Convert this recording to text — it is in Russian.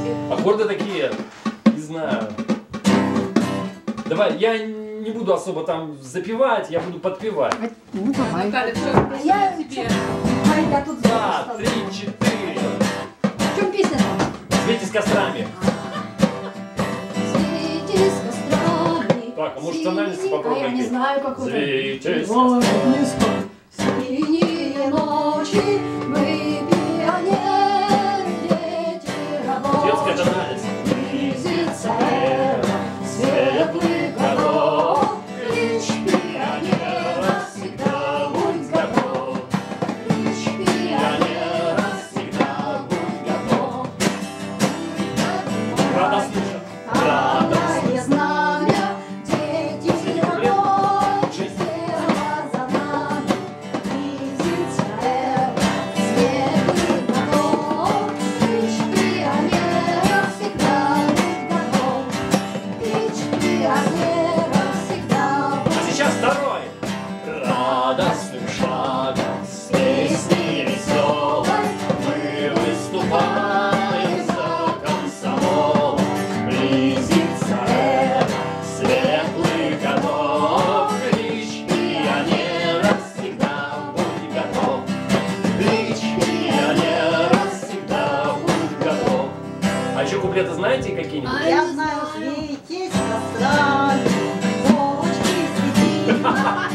Аккорды такие, не знаю. Давай, я не буду особо там запевать, я буду подпевать. Ну давай. Наталья, все, Я тебе. я тут 2, 3, 4. В чем песня там? Свете с кострами. Свети с кострами. Так, а может тональности попробуйте? А я не знаю, как это. Свете с Ой, кострами. низко. Синие ночи, мы пионеры, дети Детская рабочие. тональность. Близится эра светлых годов. Клич пионера всегда будь готов. Клич пионера всегда будь готов. Рада слышать. Радостное знамя, дети рабочие, слева за нами. Близится эра светлых годов. Клич пионера всегда будь готов. Клич пионера всегда будь готов. А сейчас второй. Радостным шагом с песней веселой мы выступаем за комсомол. Близится эра светлых годов. Клич пионера всегда будь готов. Клич пионера всегда будь готов. А еще куплеты знаете какие-нибудь? Я знаю, светись кострами, солнышки свети.